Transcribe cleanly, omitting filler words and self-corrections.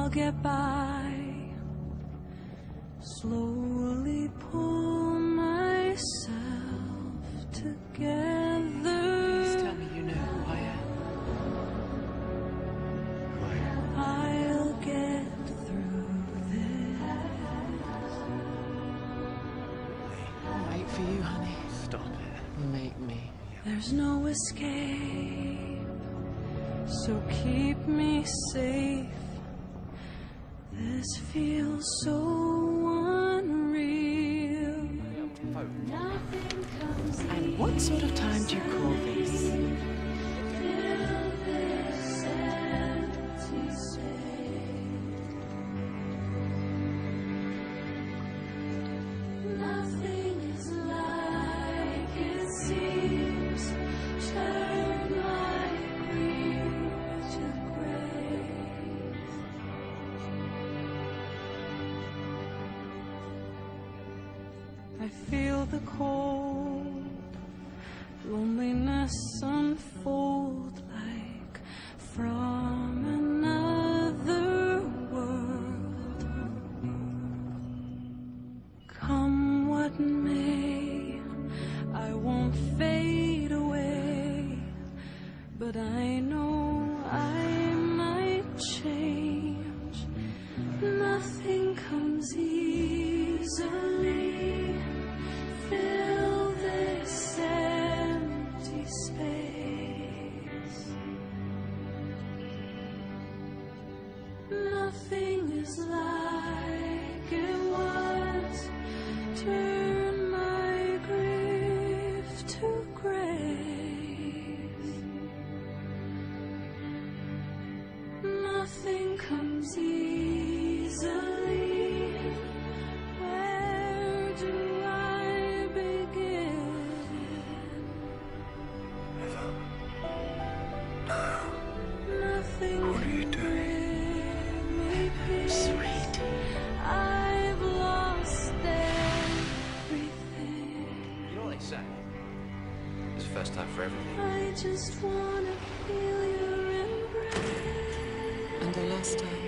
I'll get by. Slowly pull myself together. Please tell me you know who I am. Who I am? I'll get through this. I'll wait for you, honey. Stop it. Make me. There's no escape, so keep me safe. This feels so unreal. Nothing comes And what sort of time do you call this? Fill this empty space. Nothing is like it seems. Turn my grief to grace. I feel the cold loneliness unfold like from another world. Come what may, I won't fade away, but I know I might change. Nothing comes easily. Fill this empty space. Nothing is like it was. Turn my grief to grace. Nothing comes easily. Where do I begin? Eva. No. Nothing What are you can doing? bring me peace. Sweet. I've lost everything. You know what they say? It's the first time for everything. I just wanna feel your embrace. And the last time.